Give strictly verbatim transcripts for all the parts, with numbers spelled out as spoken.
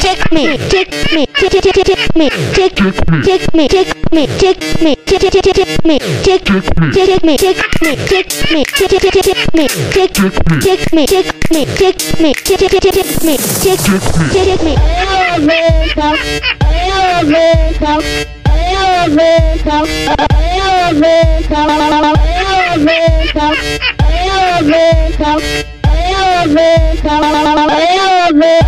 take me, take me, take take take take me, take take me, take me, take me, take take take take me, take take me, take me, take me, take take take take me, take take me, take me, take me, take take take take me, take take me. I love it, I love it, I love it, I love it, I love it, I love it, I love it.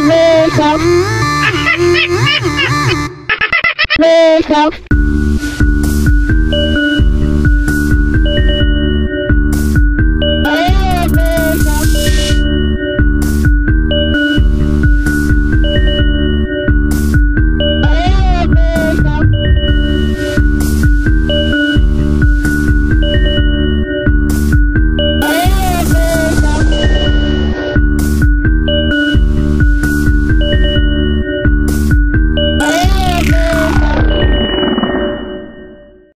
Wake up.